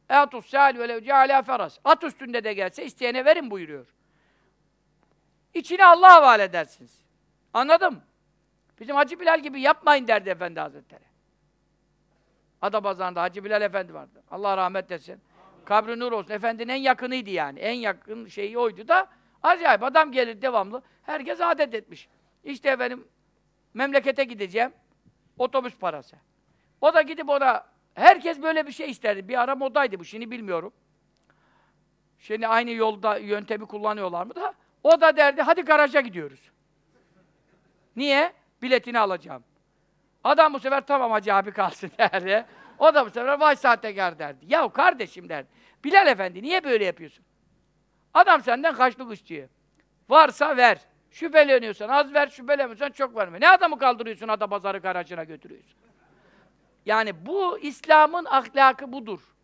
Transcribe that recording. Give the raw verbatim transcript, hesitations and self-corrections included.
Eatus sâli ve lev cealâ feras. At üstünde de gelse isteyene verin buyuruyor. İçini Allah'a havale edersiniz. Anladım. Bizim Hacı Bilal gibi yapmayın derdi Efendi Hazretleri. Adapazarı'nda Hacı Bilal Efendi vardı. Allah rahmet etsin. Kabri nur olsun. Efendinin en yakınıydı yani. En yakın şeyi oydu da acayip. Adam gelir devamlı. Herkes adet etmiş. İşte efendim memlekete gideceğim. Otobüs parası. O da gidip ona herkes böyle bir şey isterdi. Bir ara modaydı bu. Şimdi bilmiyorum. Şimdi aynı yolda yöntemi kullanıyorlar mı da o da derdi hadi garaja gidiyoruz. Niye? Biletini alacağım. Adam bu sefer tamam hacı abi kalsın derdi. O da bu sefer vay sahtekâr derdi. Yahu kardeşim derdi. Bilal Efendi niye böyle yapıyorsun? Adam senden kaçlık istiyor. Varsa ver. Şüpheleniyorsan az ver, şüpheleniyorsan çok verme. Ne adamı kaldırıyorsun Adapazarı garajına götürüyorsun? Yani bu İslam'ın ahlakı budur.